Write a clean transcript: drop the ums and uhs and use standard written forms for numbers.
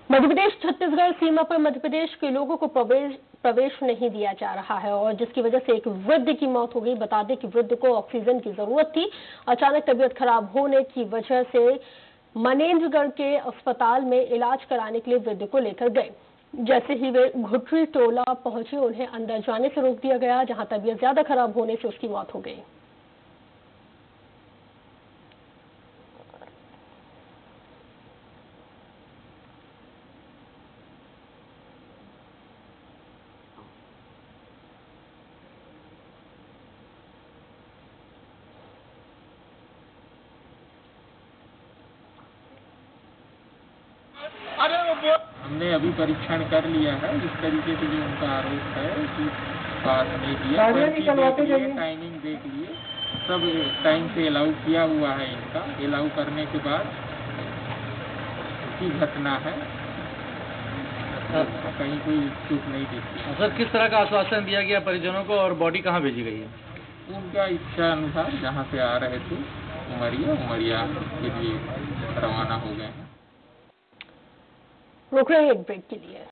मध्य प्रदेश छत्तीसगढ़ सीमा पर मध्य प्रदेश के लोगों को प्रवेश नहीं दिया जा रहा है और जिसकी वजह से एक वृद्ध की मौत हो गई। बता दें कि वृद्ध को ऑक्सीजन की जरूरत थी। अचानक तबीयत खराब होने की वजह से मनेन्द्रगढ़ के अस्पताल में इलाज कराने के लिए वृद्ध को लेकर गए। जैसे ही वे घुटरी टोला पहुंचे, उन्हें अंदर जाने से रोक दिया गया, जहां तबीयत ज्यादा खराब होने से उसकी मौत हो गई। हमने अभी परीक्षण कर लिया है। इस तरीके से जो उनका आरोप है कि पास नहीं किया, टाइमिंग देख लिए, सब टाइम से अलाउ किया हुआ है। इनका अलाउ करने के बाद की घटना है, कहीं कोई चूक नहीं दिखती। सर, किस तरह का आश्वासन दिया गया परिजनों को और बॉडी कहाँ भेजी गई है? उनका इच्छा अनुसार जहाँ से आ रहे थे उमरिया के लिए रवाना हो गए हैं। रुक रहे हैं एक ब्रेक के लिए।